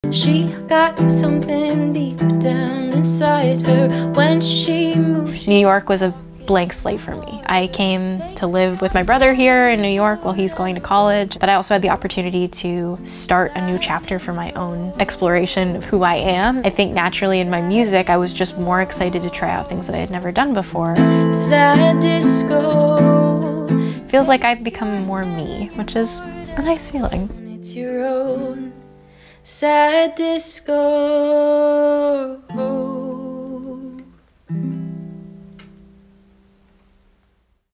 She got something deep down inside her when she moved. New York was a blank slate for me. I came to live with my brother here in New York while he's going to college, but I also had the opportunity to start a new chapter for my own exploration of who I am. I think naturally in my music, I was just more excited to try out things that I had never done before. Sad disco. Feels like I've become more me, which is a nice feeling. It's your own sad disco.